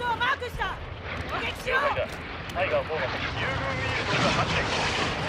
トをマークした。攻撃しよう。 了解だ。タイガー4が優遇ミールドが発見。